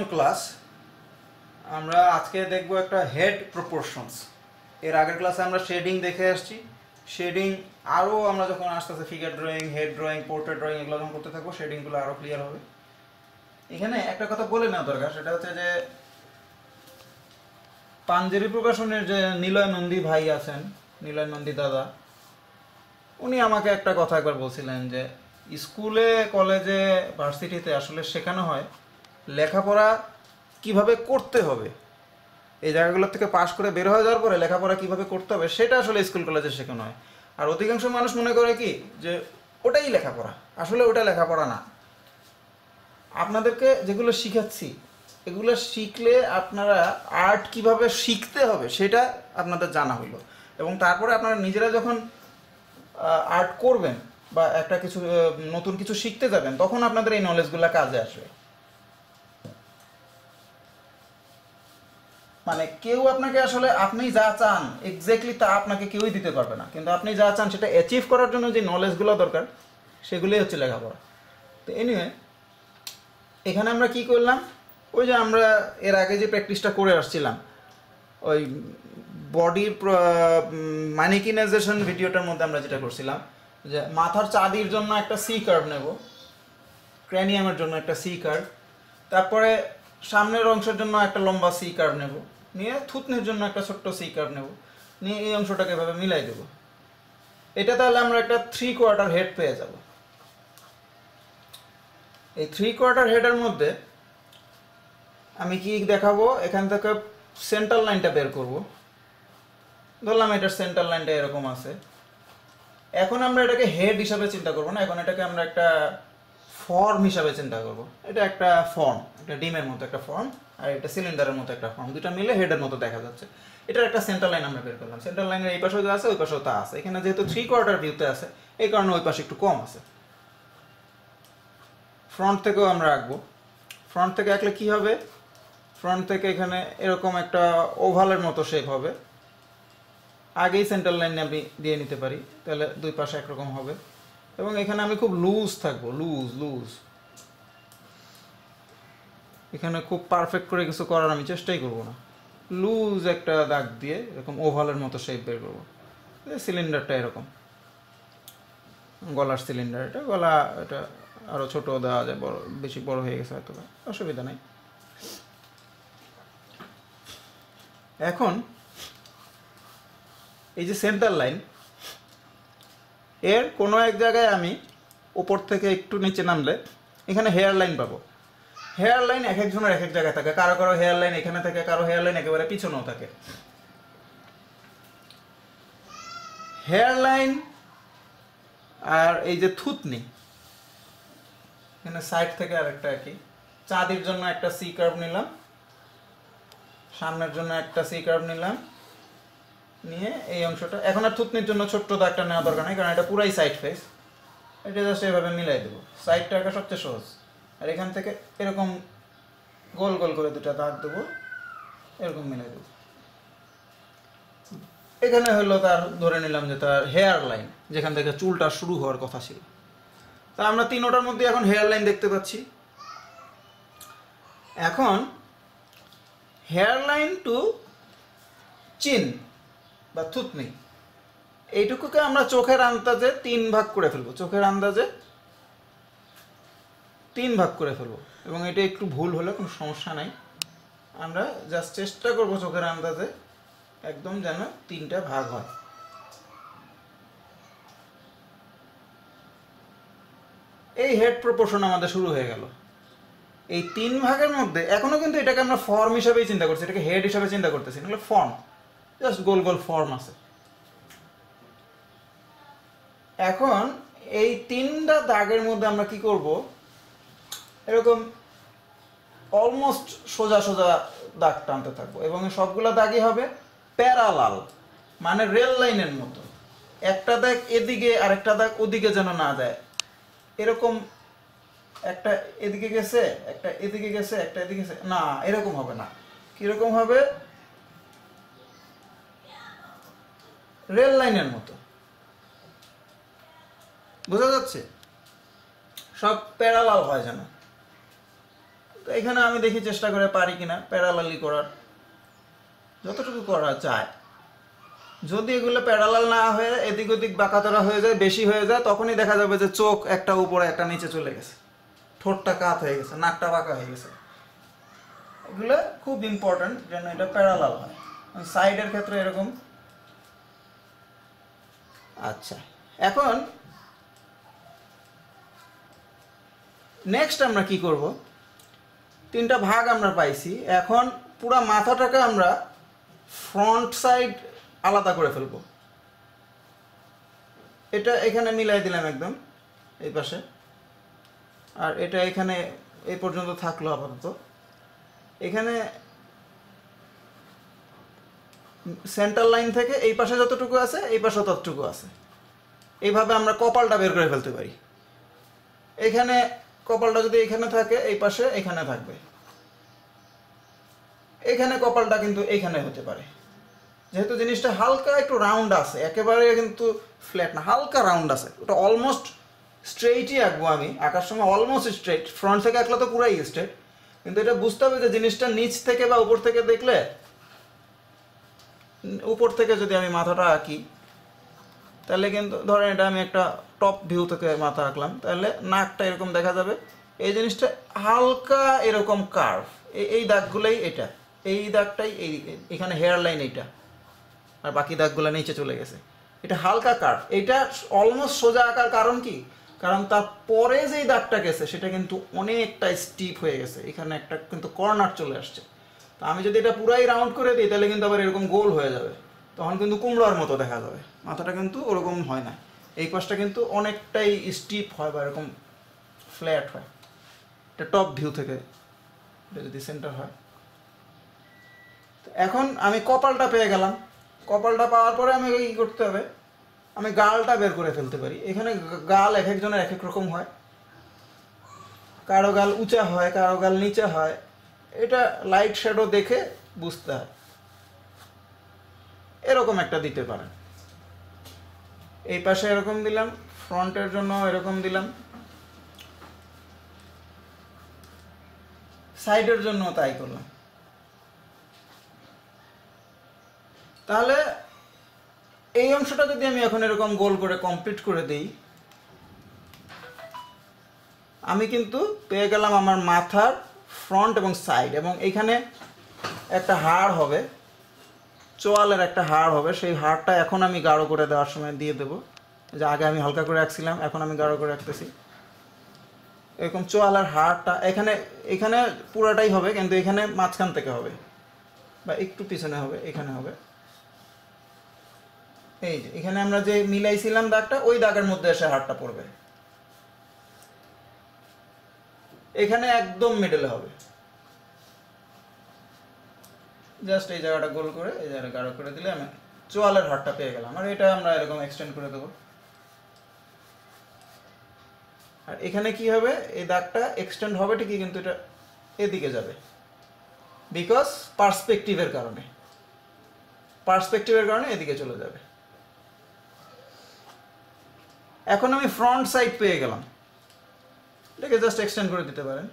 Class. আমরা আজকে দেখব একটা হেড প্রপোর্শনস। এর আগের ক্লাসে আমরা শেডিং দেখে আসছি। শেডিং আরও আমরা যখন আস্তে আস্তে figure drawing, head drawing, portrait drawing এগুলো যখন করতে থাকবো, শেডিংগুলো আরও ক্লিয়ার হবে। এখানে একটা কথা বলে নেওয়া দরকার, সেটা হচ্ছে যে পাঞ্জেরি প্রকাশনের যে নিলয় নন্দী ভাই আছেন, নিলয় নন্দী দাদা, উনি আমাকে একটা কথা একবার বলছিলেন যে স্কুলে, কলেজে, ভার্সিটিতে আসলে শেখানো হয় লেখাপড়া কিভাবে করতে হবে। এই জায়গাগুলো থেকে পাশ করে বের হয়ে যাওয়ার পরে লেখাপড়া কিভাবে করতে হবে সেটা আসলে স্কুল কলেজে শেখানো হয়। আর অধিকাংশ মানুষ মনে করে কি যে ওটাই লেখাপড়া, আসলে ওটা লেখাপড়া না। আপনাদেরকে যেগুলো শিখাচ্ছি এগুলো শিখলে আপনারা আর্ট কিভাবে শিখতে হবে সেটা আপনাদের জানা হইলো, এবং তারপরে আপনারা নিজেরা যখন আর্ট করবেন বা একটা কিছু নতুন কিছু শিখতে যাবেন, তখন আপনাদের এই নলেজগুলো কাজে আসবে। মানে কেউ আপনাকে আসলে আপনি যা চান এক্স্যাক্টলি তা আপনাকে কেউই দিতে পারবে না, কিন্তু আপনি যা চান সেটা অ্যাচিভ করার জন্য যে নলেজগুলো দরকার সেগুলোই হচ্ছে লেখাপড়া। তো এনিওয়ে, এখানে আমরা কি করলাম, ওই যে আমরা এর আগে যে প্র্যাকটিসটা করে আসছিলাম, ওই বডির ম্যানিকিনাইজেশন ভিডিওটার মধ্যে আমরা যেটা করছিলাম যে মাথার চাঁদির জন্য একটা সি কার্ভ নেব, ক্র্যানিয়ামের জন্য একটা সি কার্ভ, তারপরে সামনের অংশের জন্য একটা লম্বা সি কার্ভ নেব, নিয়ে থুতনির জন্য একটা ছোট্ট সি কার্ভ নেব, নিয়ে এই অংশটাকে এভাবে মিলাই দেব। এটা তাহলে আমরা একটা 3/4 হেড পেয়ে যাব। এই 3/4 হেডের মধ্যে আমি কি দেখাবো, এখান থেকে সেন্টার লাইনটা বের করব। ধরলাম এটার সেন্টার লাইনটা এরকম আছে। এখন আমরা এটাকে হেড হিসাবে চিন্তা করব না, এখন এটাকে আমরা একটা ফর্ম হিসাবে চিন্তা করব। এটা একটা ফর্ম, একটা ডিমের মতো একটা ফর্ম, আর এটা সিলিন্ডারের মতো একটা ফর্ম, দুটো মিলে হেডের মতো দেখা যাচ্ছে। এটার একটা সেন্টার লাইন আমরা বের করলাম। সেন্টার লাইনের এই পাশেও যা আছে ওই পাশেও তা আছে। এখানে যেহেতু 3/4 ভিউতে আছে এই কারণে ওই পাশে একটু কম আছে। ফ্রন্ট থেকেও আমরা আঁকবো। ফ্রন্ট থেকে আঁকলে কি হবে, ফ্রন্ট থেকে এখানে এরকম একটা ওভালের মতো শেপ হবে। আগেই সেন্টার লাইন আমি দিয়ে নিতে পারি, তাহলে দুই পাশে একরকম হবে। এবং এখানে আমি খুব লুজ থাকবো, লুজ। এখানে খুব পারফেক্ট করে কিছু করার আমি চেষ্টাই করব না। লুজ একটা দাগ দিয়ে এরকম ওভালের মতো শেপ বের করবো। সিলিন্ডারটা এরকম, গলার সিলিন্ডার, এটা গলা, এটা আরও ছোট দেওয়া যায়, বড় বেশি বড় হয়ে গেছে হয়তো, অসুবিধা নাই। এখন এই যে সেন্টার লাইন, এর কোনো এক জায়গায় আমি উপর থেকে একটু নিচে নামলে এখানে হেয়ার লাইন পাবো। হেয়ার লাইন এক একজনের এক এক জায়গায় থাকে, কারো কারো হেয়ার লাইন এখানে থাকে, কারো হেয়ার লাইন একেবারে পিছনেও থাকে। হেয়ার লাইন আর এই যে থুতনি, এখানে সাইড থেকে আরেকটা কি, চাঁদির জন্য একটা সি কার্ভ নিলাম, সামনের জন্য একটা সি কার্ভ নিলাম, নিয়ে এই অংশটা, এখন আর থুতনির জন্য ছোট্ট দাগটা নেওয়া দরকার নেই, কারণ এটা পুরাই সাইড ফেস। এটা জাস্ট এভাবে মিলাই দেবো, সাইডটা একটা সবচেয়ে সহজ। আর এখান থেকে এরকম গোল গোল করে দুটা দাগ দেবো, এরকম মিলাই দেবো। এখানে হলো তার, ধরে নিলাম যে তার হেয়ার লাইন, যেখান থেকে চুলটা শুরু হওয়ার কথা ছিল। তা আমরা তিনোটার মধ্যে এখন হেয়ার লাইন দেখতে পাচ্ছি। এখন হেয়ার লাইন টু চিন বা থুতনি, এইটুকুকে আমরা চোখের আন্দাজে 3 ভাগ করে ফেলবো, চোখের আন্দাজে 3 ভাগ করে ফেলবো। এবং এটা একটু ভুল হলে কোনো সমস্যা নাই, আমরা জাস্ট চেষ্টা করবো চোখের আন্দাজে একদম যেন 3টা ভাগ হয়। এই হেড প্রপোর্শন আমাদের শুরু হয়ে গেল। এই 3 ভাগের মধ্যে এখনো কিন্তু এটাকে আমরা ফর্ম হিসাবেই চিন্তা করছি, এটাকে হেড হিসাবে চিন্তা করতেছি, এগুলো ফর্ম, জাস্ট গোল গোল ফর্ম আছে। এখন এই 3টা দাগের মধ্যে আমরা কি করব, এরকম অলমোস্ট সোজা সোজা দাগ টানতে থাকবো, এবং সবগুলা দাগই হবে প্যারালাল, মানে রেল লাইনের মতো। একটা দাগ এদিকে আরেকটা দাগ ওদিকে যেন না যায়, এরকম একটা এদিকে গেছে, একটা এদিকে গেছে, একটা এদিকে গেছে, না এরকম হবে না। কিরকম হবে, রেল লাইনের মতো। বোঝা যাচ্ছে? সব প্যারালাল হয় যেন। তো এখানে আমি দেখি চেষ্টা করে পারি কিনা প্যারালালি করার, যতটুকু করা যায়। যদি এগুলো প্যারালাল না হয়ে এদিক ওদিক বাঁকাতরা হয়ে যায়, বেশি হয়ে যায়, তখনই দেখা যাবে যে চোখ একটা উপরে একটা নিচে চলে গেছে, ঠোঁটটা কাত হয়ে গেছে, নাকটা বাঁকা হয়ে গেছে। এগুলো খুব ইম্পর্টেন্ট যেন এটা প্যারালাল হয়। সাইডের ক্ষেত্রে এরকম। আচ্ছা, এখন নেক্সট আমরা কি করব, তিনটা ভাগ আমরা পাইছি। এখন পুরো মাথাটাকে আমরা ফ্রন্ট সাইড আলাদা করে ফেলবো। এটা এখানে মিলাই দিলাম একদম এই পাশে, আর এটা এখানে এই পর্যন্ত থাকলো আপাতত। এখানে সেন্টার লাইন থেকে এই পাশে যতটুকু আছে এই পাশে ততটুকু আছে। এইভাবে আমরা কপালটা বের করে ফেলতে পারি। এখানে কপালটা যদি এখানে থাকে এই পাশে এখানে থাকবে, এখানে কপালটা কিন্তু এখানে হতে পারে। যেহেতু জিনিসটা হালকা একটু রাউন্ড আছে, একেবারে কিন্তু ফ্ল্যাট না, হালকা রাউন্ড আছে, ওটা অলমোস্ট স্ট্রেইটই আঁকবো আমি। আঁকার সময় অলমোস্ট স্ট্রেট, ফ্রন্ট থেকে আঁকলে তো পুরাই স্ট্রেট, কিন্তু এটা বুঝতে হবে যে জিনিসটা নিচ থেকে বা উপর থেকে দেখলে, উপর থেকে যদি আমি মাথাটা আঁকি তাহলে কিন্তু ধরেন এটা আমি একটা টপ ভিউ থেকে মাথা আঁকলাম, তাহলে নাকটা এরকম দেখা যাবে। এই জিনিসটা হালকা এরকম কার্ভ, এই দাগগুলোই এটা, এই দাগটাই এখানে হেয়ার লাইন এইটা, আর বাকি দাগগুলো নিচে চলে গেছে। এটা হালকা কার্ভ, এটা অলমোস্ট সোজা আঁকার কারণ কি, কারণ তার পরে যেই দাগটা গেছে সেটা কিন্তু অনেকটা স্টিপ হয়ে গেছে, এখানে একটা কিন্তু কর্নার চলে আসছে। তো আমি যদি এটা পুরাই রাউন্ড করে দিই তাহলে কিন্তু আবার এরকম গোল হয়ে যাবে, তখন কিন্তু কুমড়োর মতো দেখা যাবে। মাথাটা কিন্তু ওরকম হয় না, এই পাশটা কিন্তু অনেকটাই স্টিপ হয় বা এরকম ফ্ল্যাট হয়। এটা টপ ভিউ থেকে এটা যদি সেন্টার হয়। এখন আমি কপালটা পেয়ে গেলাম। কপালটা পাওয়ার পরে আমি কী করতে হবে, আমি গালটা বের করে ফেলতে পারি। এখানে গাল এক একজনের এক এক রকম হয়, কারো গাল উঁচা হয়, কারো গাল নিচা হয়, এটা লাইট শ্যাডো দেখে বুঝতে হয়। এরকম একটা দিতে পারেন, এই পাশে এরকম দিলাম, ফ্রন্টের জন্য এরকম দিলাম, সাইডের জন্য তাই করলাম। তাহলে এই অংশটা যদি আমি এখন এরকম গোল করে কমপ্লিট করে দিই, আমি কিন্তু পেয়ে গেলাম আমার মাথার ফ্রন্ট এবং সাইড। এবং এইখানে একটা হাড় হবে, চোয়ালের একটা হাড় হবে, সেই হাড়টা এখন আমি গাঢ় করে দেওয়ার সময় দিয়ে দেবো। যে আগে আমি হালকা করে রাখছিলাম, এখন আমি গাঢ় করে রাখতেছি। এরকম চোয়ালের হাড়টা এখানে এখানে পুরাটাই হবে, কিন্তু এখানে মাঝখান থেকে হবে বা একটু পিছনে হবে, এখানে হবে। এই যে এখানে আমরা যে মিলাইছিলাম দাগটা, ওই দাগের মধ্যে এসে হাড়টা পড়বে, এখানে একদম মিডলে হবে। জাস্ট এই জায়গাটা গোল করে এই জায়গাটা গাঢ় করে দিলে আমি চোয়ালের হাড়টা পেয়ে গেলাম। আর এটা আমরা এরকম এক্সটেন্ড করে দেবো। আর এখানে কি হবে, এই দাগটা এক্সটেন্ড হবে ঠিকই, কিন্তু এটা এদিকে যাবে, বিকজ পার্সপেক্টিভের কারণে, এদিকে চলে যাবে। এখন আমি ফ্রন্ট সাইড পেয়ে গেলাম, এটাকে জাস্ট এক্সটেন্ড করে দিতে পারেন।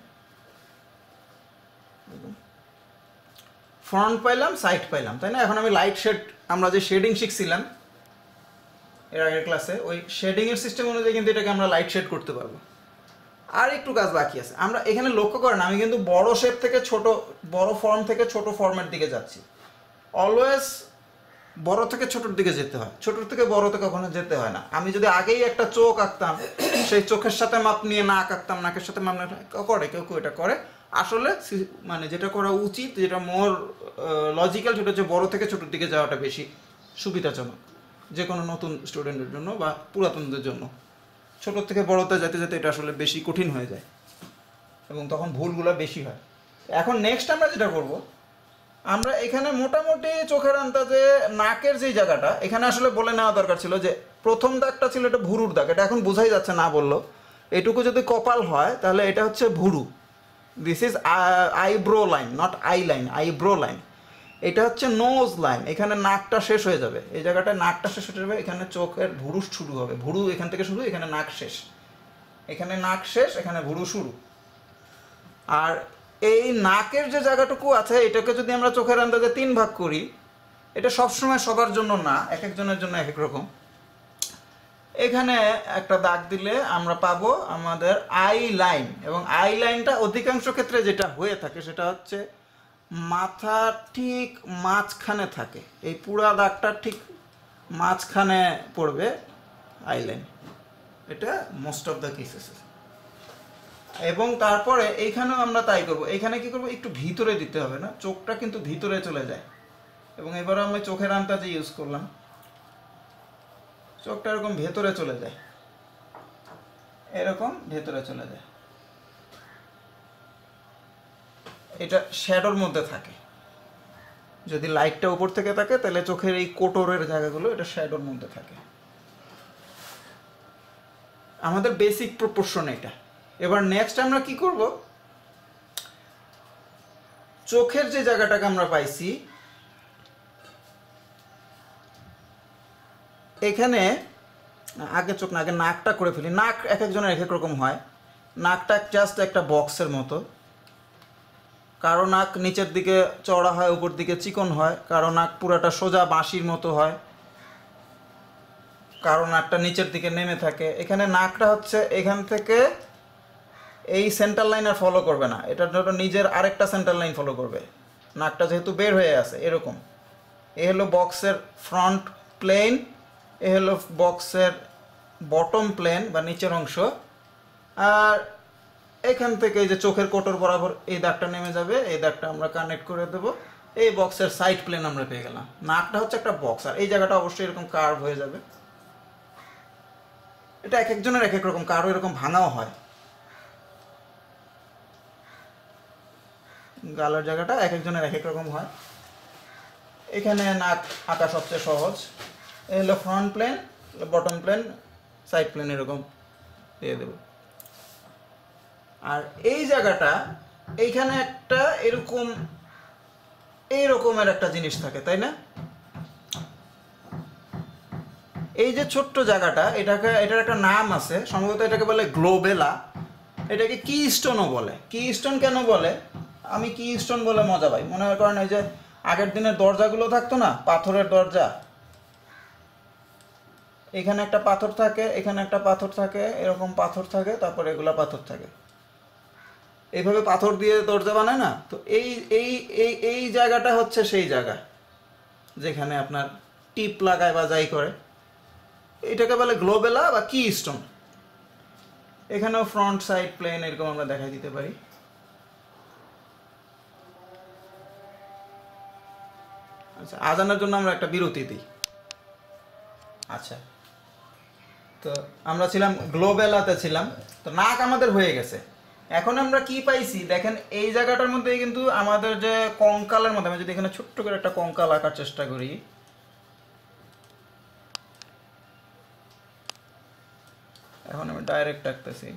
ফ্রন্ট পাইলাম, সাইড পাইলাম, তাই না? এখন আমি লাইট শেড, আমরা যে শেডিং শিখছিলাম এর আগের ক্লাসে, ওই শেডিংয়ের সিস্টেম অনুযায়ী কিন্তু এটাকে আমরা লাইট শেড করতে পারবো। আর একটু কাজ বাকি আছে। আমরা এখানে লক্ষ্য করেন আমি কিন্তু বড় শেপ থেকে ছোট, বড় ফর্ম থেকে ছোট ফর্মের দিকে যাচ্ছি। অলওয়েজ বড় থেকে ছোটোর দিকে যেতে হয়, ছোটোর থেকে বড়তে কখনো যেতে হয় না। আমি যদি আগেই একটা চোখ আঁকতাম, সেই চোখের সাথে মাপ নিয়ে নাক আঁকতাম, নাকের সাথে মাপ নিয়ে করে, কেউ কেউ এটা করে। আসলে মানে যেটা করা উচিত, যেটা মোর লজিক্যাল, সেটা হচ্ছে বড় থেকে ছোটোর দিকে যাওয়াটা বেশি সুবিধাজনক যে কোনো নতুন স্টুডেন্টের জন্য বা পুরাতনদের জন্য। ছোটোর থেকে বড়তে যেতে যেতে এটা আসলে বেশি কঠিন হয়ে যায় এবং তখন ভুলগুলো বেশি হয়। এখন নেক্সট আমরা যেটা করব, আমরা এখানে মোটামুটি চোখের আন্দাজে নাকের যে জায়গাটা, এখানে আসলে বলে নেওয়া দরকার ছিল যে প্রথম দাগটা ছিল এটা ভুরুর দাগ, এটা এখন বোঝাই যাচ্ছে না বললো। এটুকু যদি কপাল হয় তাহলে এটা হচ্ছে ভুরু। This is eyebrow line, not eye line, eyebrow line. এটা হচ্ছে নোজ লাইন, এখানে নাকটা শেষ হয়ে যাবে, এই জায়গাটায় নাকটা শেষ হয়ে যাবে, এখানে চোখের ভুরু শুরু হবে, ভুরু এখান থেকে শুরু, এখানে নাক শেষ, এখানে নাক শেষ, এখানে ভুরু শুরু। আর এই নাকের যে জায়গাটুকু আছে এটাকে যদি আমরা চোখের আন্দাজে 3 ভাগ করি, এটা সবসময় সবার জন্য না, এক একজনের জন্য এক এক রকম। এখানে একটা দাগ দিলে আমরা পাবো আমাদের আই লাইন, এবং আই লাইনটা অধিকাংশ ক্ষেত্রে যেটা হয়ে থাকে সেটা হচ্ছে মাথা ঠিক মাঝখানে থাকে, এই পুরা দাগটা ঠিক মাঝখানে পড়বে আই লাইন, এটা মোস্ট অফ দ্য কেসেস। এবং তারপরে এইখানেও আমরা তাই করব, এইখানে কি করব, একটু ভিতরে দিতে হবে না, চোখটা কিন্তু ভিতরে চলে যায়। এবং এবার আমি চোখের আন্দাজে ইউজ করলাম, চোখটা এরকম ভেতরে চলে যায়, এরকম ভেতরে চলে যায়, এটা শ্যাডোর মধ্যে থাকে। যদি লাইটটা উপর থেকে থাকে তাহলে চোখের এই কোটরের জায়গাগুলো এটা শ্যাডোর মধ্যে থাকে। আমাদের বেসিক প্রপোর্শন এটা। এবার নেক্সট আমরা কি করব, চোখের যে জায়গাটাকে আমরা পাইছি এখানে, আগে চোখ না, আগে নাকটা করে ফেলি। নাক এক একজনের এক এক রকম হয়। নাকটা জাস্ট একটা বক্সের মতো, কারো নাক নিচের দিকে চওড়া হয়, উপর দিকে চিকন হয়, কারো নাক পুরাটা সোজা বাঁশির মতো হয়, কারো নাকটা নিচের দিকে নেমে থাকে। এখানে নাকটা হচ্ছে এখান থেকে এই সেন্টার লাইন আর ফলো করবে না, এটার জন্য নিজের আরেকটা সেন্টার লাইন ফলো করবে, নাকটা যেহেতু বের হয়ে আছে এরকম। এ হলো বক্সের ফ্রন্ট প্লেন, এ হলো বক্সের বটম প্লেন বা নিচের অংশ। আর এখান থেকে এই যে চোখের কোটর বরাবর এই দাগটা নেমে যাবে, এই দাগটা আমরা কানেক্ট করে দেব, এই বক্সের সাইড প্লেন আমরা পেয়ে গেলাম। নাকটা হচ্ছে একটা বক্স, আর এই জায়গাটা অবশ্যই এরকম কার্ভ হয়ে যাবে। এটা এক একজনের এক এক রকম, কারো এরকম ভাঙাও হয়, গালের জায়গাটা এক একজনের এক এক রকম হয়। এখানে নাক আঁকা সবচেয়ে সহজ, এই হলো front plane, bottom plane, side plane এরকম দিয়ে দেব। আর এই জায়গাটা, এইখানে একটা এরকম এইরকমের একটা জিনিস থাকে, তাই না? এই যে ছোট্ট জায়গাটা, এটার একটা নাম আছে, সম্ভবত এটাকে বলে গ্লোবেলা, এটাকে কি স্টোনও বলে। কি স্টোন কেন বলে, আমি কি স্টোন বলে মজা পাই, মনে করেন এই যে আগের দিনের দরজাগুলো থাকতো না, পাথরের দরজা, এখানে একটা পাথর থাকে, এখানে একটা পাথর থাকে, এরকম পাথর থাকে, তারপর এগুলা পাথর থাকে, এইভাবে পাথর দিয়ে দরজা বানায় না? তো এই এই এই এই জায়গাটা হচ্ছে সেই জায়গা যেখানে আপনার টিপ লাগায় বা যাই করে, এটাকে বলে গ্লোবেলা বা কি স্টোন। এখানেও ফ্রন্ট সাইড প্লেন এরকম আমরা দেখাই দিতে পারি। আচ্ছা, আজানের জন্য আমরা একটা বিরতি দিই। আচ্ছা, তো আমরা ছিলাম গ্লোবেলাতে ছিলাম, তো নাক আমাদের হয়ে গেছে। এখন আমরা কি পাইছি দেখেন, এই জায়গাটার মধ্যে কিন্তু আমাদের যে কঙ্কালের মধ্যে, আমি যদি এখানে ছোট্ট করে একটা কঙ্কাল আঁকার চেষ্টা করি, এখন আমি ডাইরেক্ট আঁকতেছি,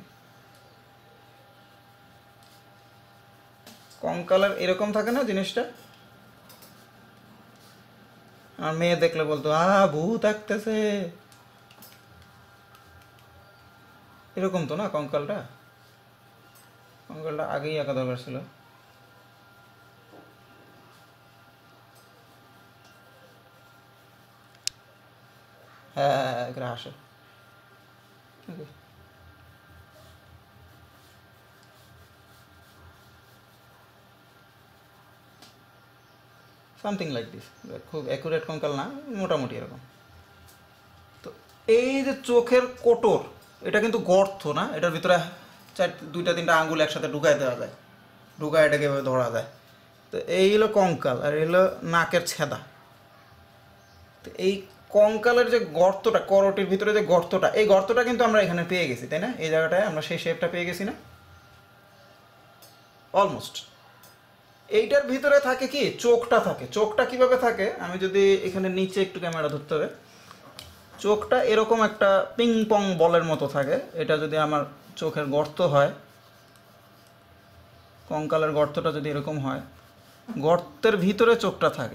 কঙ্কালের এরকম থাকে না জিনিসটা, আর মেয়ে দেখলে বলতো ভূত আঁকতেছে, এরকম তো না কঙ্কালটা? কঙ্কালটা আগেই আঁকা দরকার ছিল। হ্যাঁ, এখানে আসে। সামথিং লাইক দিস, খুব অ্যাকুরেট কঙ্কাল না, মোটামুটি এরকম। তো এই যে চোখের কোটর, এটা কিন্তু গর্ত না, এটার ভিতরে দুইটা তিনটা আঙ্গুল একসাথে ঢুকাই দেওয়া যায়, ঢুকায় এটাকে এভাবে ধরা যায়। তো এই হলো কঙ্কাল, আর এই হলো নাকের ছেদা। তো এই কঙ্কালের যে গর্তটা, করটির ভিতরে যে গর্তটা, এই গর্তটা কিন্তু আমরা এখানে পেয়ে গেছি, তাই না? এই জায়গাটায় আমরা সেই শেপটা পেয়ে গেছি না, অলমোস্ট। এইটার ভিতরে থাকে কি, চোখটা থাকে। চোখটা কিভাবে থাকে, আমি যদি এখানে নিচে একটু ক্যামেরা ধরতে হবে, চোখটা এরকম একটা পিং পং বলের মতো থাকে। এটা যদি আমার চোখের গর্ত হয়, কঙ্কালের গর্তটা যদি এরকম হয়, গর্তের ভিতরে চোখটা থাকে,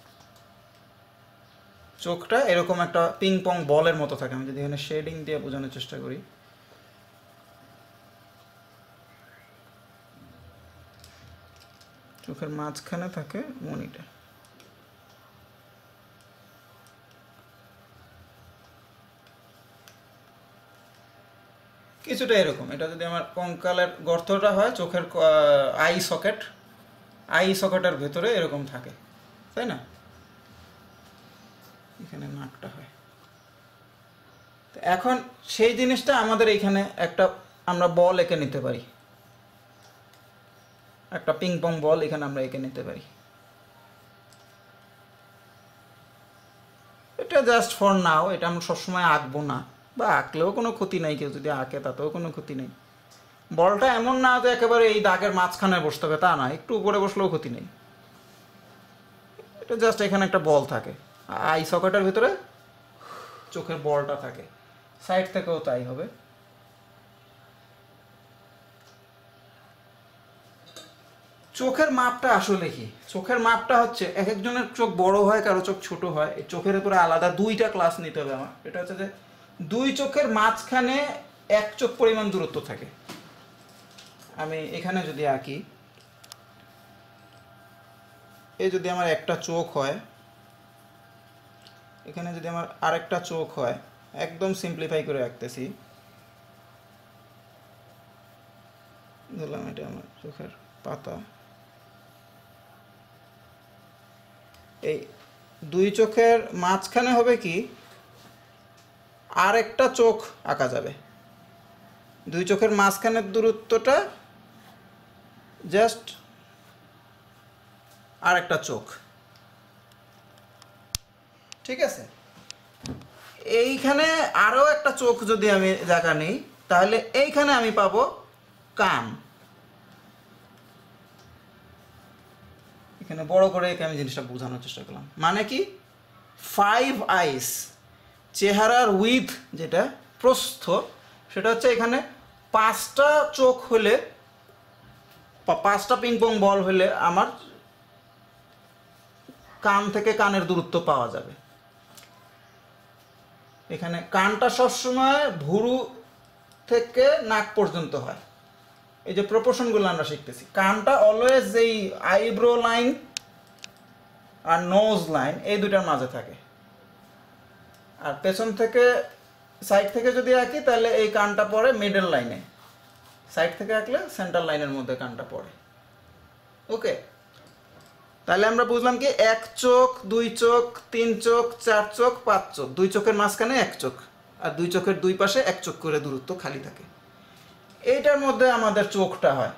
চোখটা এরকম একটা পিং পং বলের মতো থাকে। আমি যদি এখানে শেডিং দিয়ে বোঝানোর চেষ্টা করি, চোখের মাঝখানে থাকে মনিটা। কিছুটা এরকম। এটা যদি আমার কঙ্কালের গর্তটা হয়, চোখের আই সকেটের ভেতরে এরকম থাকে, তাই না? এখানে নাকটা হয়। এখন সেই জিনিসটা আমাদের এইখানে একটা আমরা বল এঁকে নিতে পারি, একটা পিং পং বল এখানে আমরা এঁকে নিতে পারি। এটা জাস্ট ফর নাও, এটা আমরা সবসময় আঁকবো না, বা আঁকলেও কোনো ক্ষতি নাই, কেউ যদি আঁকে তাতেও কোনো ক্ষতি নেই। বলটা এমন না যে একেবারে এই দাগের মাঝখানে বসতে হবে, তা না, একটু উপরে বসলেও ক্ষতি নেই। এটা জাস্ট এখানে একটা বল থাকে, আই সকেটের ভিতরে চোখের বলটা থাকে, সাইড থেকেও তাই হবে। চোখের মাপটা আসলে কি? চোখের মাপটা হচ্ছে এক একজনের চোখ বড় হয়, কারো চোখ ছোট হয়। এই চোখের উপরে আলাদা দুইটা ক্লাস নিতে হবে আমার। এটা হচ্ছে যে দুই চোখের মাঝখানে এক চোখ পরিমাণ দূরত্ব থাকে। আমি এখানে যদি আঁকি, এই যদি আমার একটা চোখ হয়, এখানে যদি আমার আরেকটা চোখ হয়, একদম সিম্পলিফাই করে আঁকতেছি, ধরলাম এটা আমার চোখের পাতা। এই দুই চোখের মাঝখানে হবে কি, আর একটা চোখ আঁকা যাবে। দুই চোখের মাঝখানের দূরত্বটা জাস্ট আর একটা চোখ, ঠিক আছে? এইখানে আরও একটা চোখ যদি আমি জায়গা নিই, তাহলে এইখানে আমি পাবো কান। এখানে বড় করে আমি জিনিসটা বোঝানোর চেষ্টা করলাম। মানে কি, 5 আইস, চেহারার উইথ যেটা প্রস্থ, সেটা হচ্ছে এখানে 5টা চোখ হলে, 5টা পিংপং বল হলে আমার কান থেকে কানের দূরত্ব পাওয়া যাবে। এখানে কানটা সবসময় ভুরু থেকে নাক পর্যন্ত হয়। এই যে প্রপোর্শনগুলো আমরা শিখতেছি, কানটা অলওয়েজ এই আইব্রো লাইন আর নোজ লাইন এই দুটার মাঝে থাকে। আর পেছন থেকে সাইড থেকে যদি আঁকি তাহলে এই কানটা পড়ে মিডল লাইনে, সাইড থেকে আঁকলে সেন্টার লাইনের মধ্যে কানটা পড়ে। ওকে, তাহলে আমরা বুঝলাম কি, এক চোখ, দুই চোখ, তিন চোখ, চার চোখ, 5 চোখ, দুই চোখের মাঝখানে এক চোখ, আর দুই চোখের দুই পাশে এক চোখ করে দূরত্ব খালি থাকে। এইটার মধ্যে আমাদের চোখটা হয়।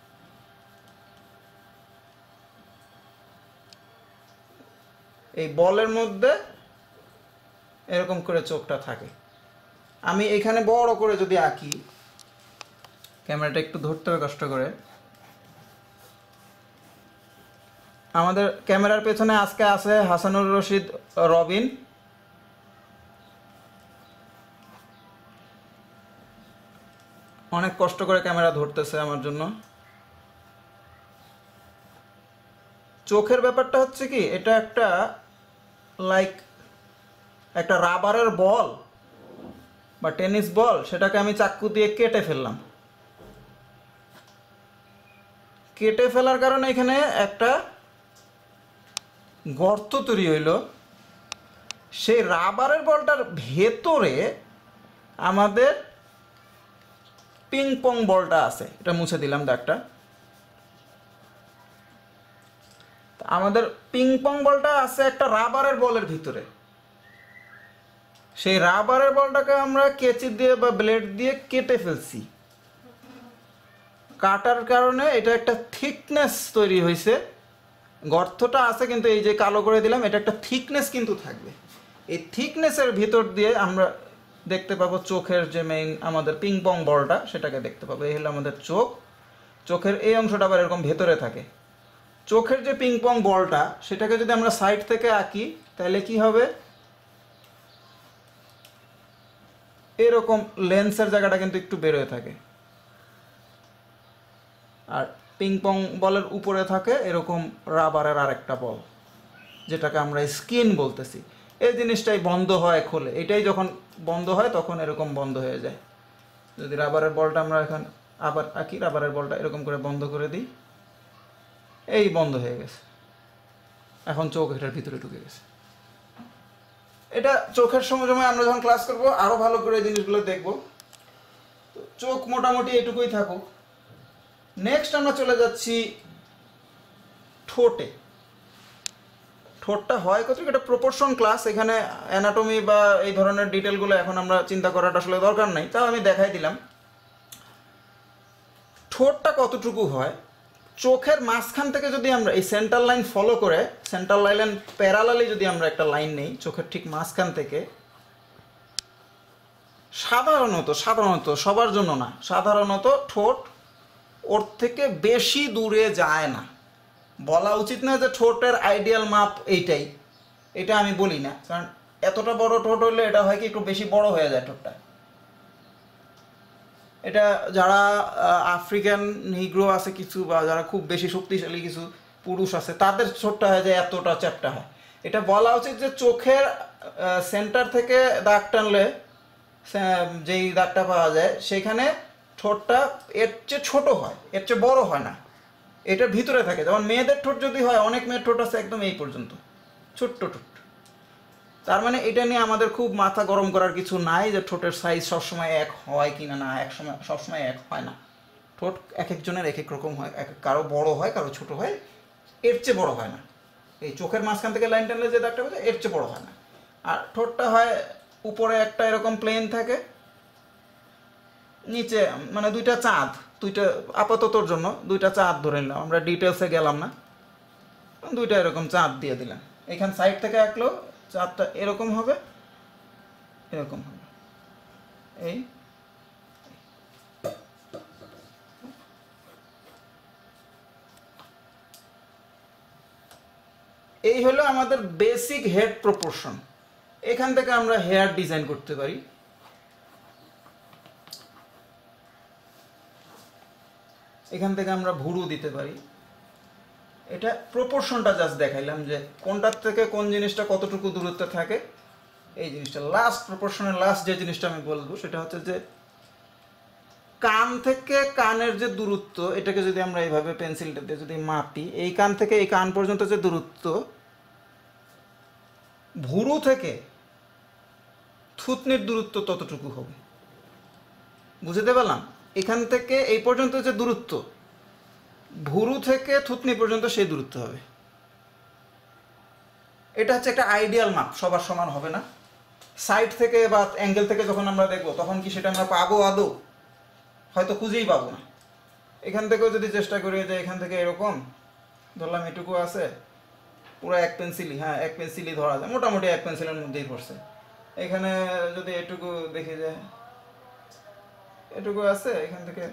এই বলের মধ্যে এরকম করে চোখটা থাকে। আমি এখানে বড় করে যদি আঁকি, ক্যামেরাটা একটু ধরতে হবে কষ্ট করে। আমাদের ক্যামেরার পেছনে আজকে আছে হাসানুর রশিদ রবিন। অনেক কষ্ট করে ক্যামেরা ধরতেছে আমার জন্য। চোখের ব্যাপারটা হচ্ছে কি, এটা একটা লাইক একটা রাবারের বল বা টেনিস বল, সেটাকে আমি চাকু দিয়ে কেটে ফেললাম। কেটে ফেলার কারণে এখানে একটা গর্ত তৈরি হইল। সেই রাবারের বলটার ভেতরে আমাদের পিং পং বলটা আছে। এটা মুছে দিলাম দাগটা। আমাদের পিং পং বলটা আছে একটা রাবারের বলের ভিতরে। সেই রাবারের বলটাকে আমরা কেচি দিয়ে বা ব্লেড দিয়ে কেটে ফেলছি। কাটার কারণে এটা একটা থিকনেস তৈরি হয়েছে। গর্তটা আছে কিন্তু এই যে কালো করে দিলাম, এটা একটা থিকনেস কিন্তু থাকবে। এই থিকনেসের ভিতর দিয়ে আমরা দেখতে পাবো চোখের যে মেইন আমাদের পিং পং বলটা, সেটাকে দেখতে পাবো। এই হলো আমাদের চোখ। চোখের এই অংশটা আবার এরকম ভেতরে থাকে। চোখের যে পিং পং বলটা, সেটাকে যদি আমরা সাইড থেকে আঁকি তাহলে কি হবে, এরকম লেন্সের জায়গাটা কিন্তু একটু বেরোয় থাকে। আর পিং পং বলের উপরে থাকে এরকম রাবারের আরেকটা বল, যেটাকে আমরা স্কিন বলতেছি। এই জিনিসটাই বন্ধ হয় খোলে, এটাই যখন বন্ধ হয় তখন এরকম বন্ধ হয়ে যায়। যদি রাবারের বলটা আমরা এখন আবার আঁকি, রাবারের বলটা এরকম করে বন্ধ করে দিই, এই বন্ধ হয়ে গেছে, এখন চোখ এটার ভিতরে ঢুকে গেছে। এটা চোখের সময় আমরা যখন ক্লাস করব আরো ভালো করে এই জিনিসগুলো দেখব। তো চোখ মোটামুটি এটুকুই থাকুক। নেক্সট আমরা চলে যাচ্ছি ঠোঁটে। ঠোঁটটা হয় কত, এটা প্রপোর্শন ক্লাস, এখানে অ্যানাটমি বা এই ধরনের ডিটেলগুলো এখন আমরা চিন্তা করাটা আসলে দরকার নাই, তাও আমি দেখাই দিলাম। ঠোঁটটা কতটুকু হয়, চোখের মাঝখান থেকে যদি আমরা এই সেন্টার লাইন ফলো করে, সেন্টার লাইন প্যারালালি যদি আমরা একটা লাইন নেই চোখের ঠিক মাঝখান থেকে, সাধারণত সবার জন্য না, সাধারণত ঠোঁট ওর থেকে বেশি দূরে যায় না। বলা উচিত না যে ঠোঁটের আইডিয়াল মাপ এইটাই, এটা আমি বলি না, কারণ এতটা বড় ঠোঁট হলে এটা হয় কি একটু বেশি বড় হয়ে যায় ঠোঁটটা। এটা যারা আফ্রিকান নিগ্রো আছে কিছু, বা যারা খুব বেশি শক্তিশালী কিছু পুরুষ আছে, তাদের ঠোঁটটা হয় যে এতটা চ্যাপ্টা হয়। এটা বলা উচিত যে চোখের সেন্টার থেকে দাগ টানলে যেই দাগটা পাওয়া যায় সেখানে ঠোঁটটা এর চেয়ে ছোট হয়, এর চেয়ে বড় হয় না, এটার ভিতরে থাকে। যেমন মেয়েদের ঠোঁট যদি হয়, অনেক মেয়ের ঠোঁট আছে একদম এই পর্যন্ত, ছোট্ট ঠোঁট। তার মানে এটা নিয়ে আমাদের খুব মাথা গরম করার কিছু নাই যে ঠোঁটের সাইজ সবসময় এক হয় কিনা, না, সবসময় এক হয় না। ঠোঁট এক একজনের এক এক রকম হয়, কারো বড় হয়, কারো ছোট হয়, এর চেয়ে বড় হয় না। এই চোখের মাঝখান থেকে লাইন টানলে যে দাগটা বোঝায় এর চেয়ে বড় হয় না। আর ঠোঁটটা হয় উপরে একটা এরকম প্লেন থাকে, নিচে মানে দুইটা চাঁদ, দুইটা আপাততর জন্য দুইটা চাঁদ ধরে নিলাম, আমরা ডিটেলসে গেলাম না, দুইটা এরকম চাঁদ দিয়ে দিলাম। এখান সাইড থেকে আঁকলেও চাঁদটা এরকম হবে, এরকম হবে। এই হলো আমাদের বেসিক হেড প্রপোর্শন। এখান থেকে আমরা হেয়ার ডিজাইন করতে পারি। এখান থেকে আমরা ভুরু দিতে পারি। এটা প্রপোর্শনটা জাস্ট দেখাইলাম যে কোনটার থেকে কোন জিনিসটা কতটুকু দূরত্বে থাকে। এই জিনিসটা লাস্ট প্রপোর্শনের লাস্ট যে জিনিসটা আমি বলবো সেটা হচ্ছে যে কান থেকে কানের যে দূরত্ব, এটাকে যদি আমরা এইভাবে পেন্সিলটা দিয়ে যদি মাপি, এই কান থেকে এই কান পর্যন্ত যে দূরত্ব, ভুরু থেকে থুতনির দূরত্ব ততটুকু হবে। বুঝতে পারলাম? এখান থেকে এই পর্যন্ত যে দূরত্ব, ভুরু থেকে থুতনি পর্যন্ত সেই দূরত্ব হবে। এটা হচ্ছে একটা আইডিয়াল মাপ, সবার সমান হবে না। সাইড থেকে বা অ্যাঙ্গেল থেকে যখন আমরা দেখবো তখন কি সেটা আমরা পাবো আদৌ? হয়তো খুঁজেই পাবো না। এখান থেকেও যদি চেষ্টা করি যে এখান থেকে এরকম ধরলাম, এটুকু আছে, পুরো এক পেন্সিলই, হ্যাঁ এক পেন্সিলই ধরা যায়, মোটামুটি এক পেন্সিলের মধ্যেই পড়ছে। এখানে যদি এটুকু দেখি যে এটুকু আছে, এখান থেকে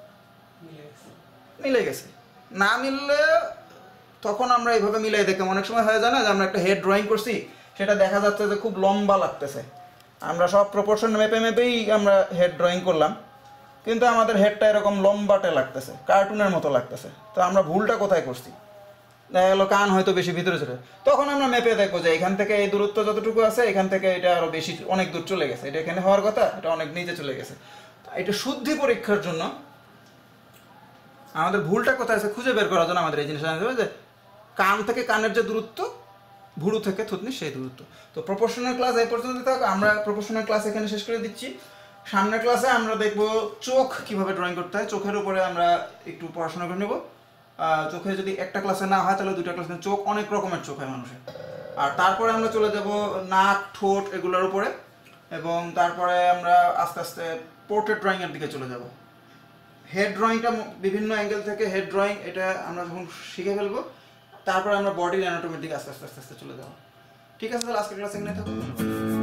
মিলে গেছে। না মিললে তখন আমরা এইভাবে মিলাই দেখলাম। অনেক সময় হয়ে যায় না যে আমরা একটা হেড ড্রয়িং করছি, সেটা দেখা যাচ্ছে যে খুব লম্বা লাগতেছে, আমরা সব প্রপোর্শন মেপেই আমরা হেড ড্রয়িং করলাম, কিন্তু আমাদের হেডটা এরকম লম্বাটে লাগতেছে, কার্টুনের মতো লাগতেছে। তো আমরা ভুলটা কোথায় করছি? দেখা গেলো কান হয়তো বেশি ভিতরে চলে, তখন আমরা মেপে দেখবো যে এখান থেকে এই দূরত্ব যতটুকু আছে, এখান থেকে এটা আরো বেশি, অনেক দূর চলে গেছে, এটা এখানে হওয়ার কথা, এটা অনেক নিচে চলে গেছে। এটা শুদ্ধি পরীক্ষার জন্য আমাদের ভুলটা কোথায় আছে খুঁজে বের করার জন্য আমাদের এই জিনিসটা জানতে হবে যে কান থেকে কানের যে দূরত্ব, ভুরু থেকে থুতনি সেই দূরত্ব। তো প্রপোর্শনাল ক্লাস এই পর্যন্ত থাক, আমরা প্রপোর্শনাল ক্লাস এখানে শেষ করে দিচ্ছি। সামনের ক্লাসে আমরা দেখব চোখ কিভাবে ড্রয়িং করতে হয়, চোখের উপরে আমরা একটু পড়াশোনা করে নেব। চোখে যদি একটা ক্লাসে না হয় তাহলে দুটা ক্লাসে, চোখ অনেক রকমের চোখ হয় মানুষের। আর তারপরে আমরা চলে যাব নাক, ঠোঁট এগুলোর উপরে, এবং তারপরে আমরা আস্তে আস্তে পোর্ট্রেট ড্রয়িংয়ের দিকে চলে যাব। হেড ড্রয়িংটা বিভিন্ন অ্যাঙ্গেল থেকে হেড ড্রয়িং, এটা আমরা যখন শিখে ফেলবো, তারপরে আমরা বডির অ্যানাটমির দিকে আস্তে আস্তে চলে যাবো। ঠিক আছে, তাহলে আজকের ক্লাস এখানে থাকবো।